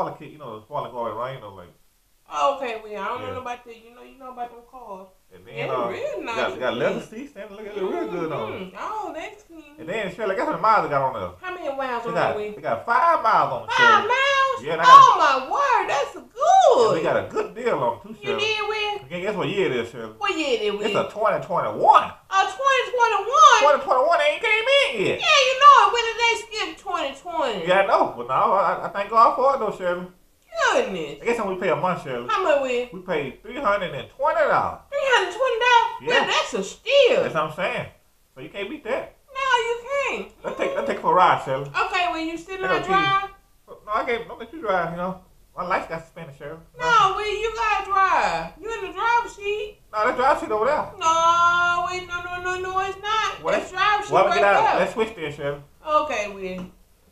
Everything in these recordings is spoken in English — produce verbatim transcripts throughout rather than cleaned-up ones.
spoiler kit, you know, the spoiler going rain, you know, like. Oh, okay, well, I don't yeah. know about that. You know, you know about them cars. And then, yeah, uh, real nice. got, got leather seats, standing look at it real good on it. Oh, that's clean. And then, Shirley, guess how many miles I got on there? How many miles on that? there? They got five miles on it, Five Shirley. miles? Yeah. Oh, my word, that's good. And we got a good deal on it, too, Shirley. You did, Will? Okay, guess what year it is, Shirley? What year it is, Will? It's a twenty twenty-one. A twenty twenty-one? twenty twenty-one ain't came in yet. Yeah, you know it. When did they skip twenty twenty? Yeah, I know. But no, I, I thank God for it, though, Shirley. Goodness. I guess when we pay a month, Shirley. How much, Will? We pay three hundred twenty dollars. three hundred twenty dollars? Yeah. Well, that's a steal. That's what I'm saying. So you can't beat that. No, you can't. Let's take, let's take for a ride, Shirley. Okay, well, you still Let not go, drive? No, I can't. Don't let you drive, you know. My life got suspended, Shirley. No, Will, you gotta drive. You in the driver's seat. No, that drive seat over there. No, wait, no, no, no, no, it's not. Well, That's driver's seat well, right get out. there. Let's switch there, Shirley. Okay, Will.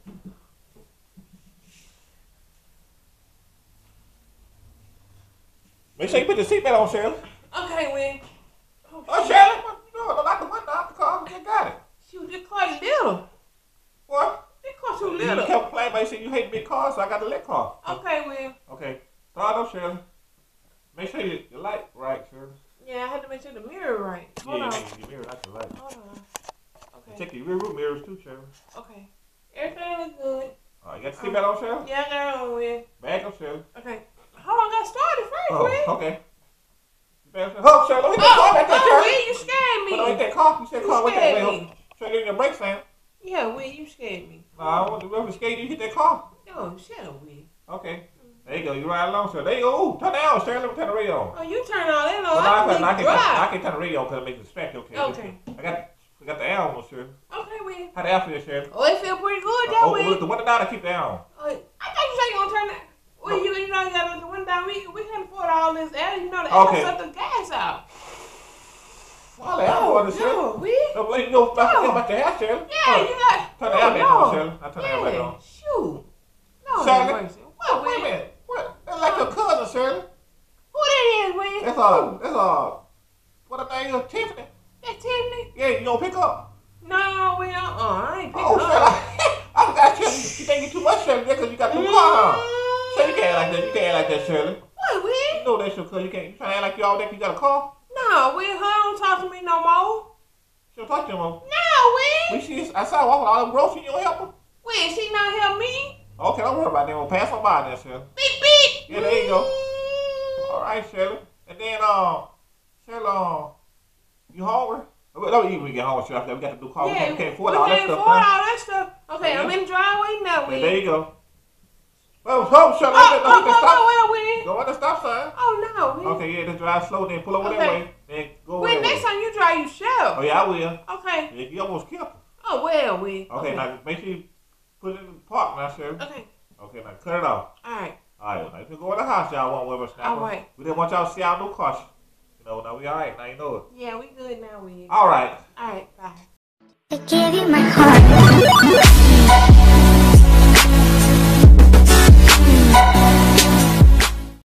Make sure you put the seatbelt on, Shirley. Okay, Will. Oh, oh Shirley, what you doing? Don't lock the window out the car. You got it. Shoot, this car little. What? This car too You little. kept complaining about you said you hate big cars, so I got the lit car. Okay, Will. Okay. Start up, Shirley. Make sure you, your light right, Shirley. Yeah, I had to make sure the mirror right. Hold yeah, on. Yeah, your mirror, not the light. Hold on. Okay. Check your rear view mirrors too, Shirley. Okay. Everything looks good. Oh, you got the seatbelt on, Shirley? Yeah, I got it on, Will. Back up, Shirley. Okay. Hold on, got started first, Oh, Will. okay. Oh, Shirley, don't hit that Oh, car back there, oh, Shirley. Will, you scared me. Don't hit that car. You said You car with that scared way. me. Show you your brakes, man. Yeah, Will, you scared me. No, I want to really skate you hit that car. No, shut up, Will. Okay. There you go. You ride along, Shirley. There you go. Ooh, turn down, Shirley. Let me turn the radio on. Oh, you turn all that on. Well, I no, can I, can, drive. I, can, I can turn the radio on because it makes it distract. Okay. Okay. I got, I got the air on, Shirley. Okay, Will. How the air feel, Shirley? Oh, it feel pretty good, Uh, though, oh, Will. look, the window down to keep the air on. Oh, I thought you said you gonna turn that. Well, you, you know you gotta let the window down. We, we can't afford all this air. You know the air Okay. suck the gas out. All the air on, Shirley. No, Will. No, you know about, No. about the air, Shirley. Yeah, you got. Turn the no, air back no. on, Shirley. I turn the air back Yeah, on. shoot. No, Shirley. no mercy. What? What, Wait a Will? minute. What? That's like your cousin, Shirley. Who that is, Will? That's all. That's all. What the name is? Tiffany. That Tiffany? Yeah, you gonna pick up? No, Will. Uh-uh, I ain't picking Oh, up. Shirley. I forgot you. You think you too much, Shirley, because you got two cars. Mm. So you can't act like that. You can't act like that, Shirley. What, Will? You know that's your cousin. You can't. You trying to act like you all that 'cause you got a car? No, Will. Her don't talk to me no more. She don't talk to you no more. No, Will. We see. I saw her walking all them groceries. You don't help her. Will, she not help me? Okay, don't worry about that. We'll pass on by then, Shirley. Beep, beep. Yeah, there you go. Mm. All right, Shirley. And then, uh, Shirley, uh, you hungry? Don't eat when we get home, Shirley. We got to do calls. Yeah, we can't afford we all that can't stuff. afford Huh? all that stuff. Okay, Yeah. I'm in the driveway now, Yeah, Will. there you go. Well, hold, Shirley. Oh, Don't oh, hit the stop. oh, oh, Will. Go on the stop sign. Oh, no, Will. Okay, yeah, just drive slow, then pull over that Okay. way, then go over Will, that next way. time you drive, you shall. Oh, yeah, I will. Okay. Yeah, you almost killed her. Oh, well, Will. Okay, now make sure you put it in the park now, Shirley. Okay. Okay, now cut it off. All right. All right, now if you go in the house, y'all want with us now. All right. We didn't want y'all to see our new car. You know, now we all right. Now you know it. Yeah, we good now, Will. All right. All right, bye. I gave you my heart.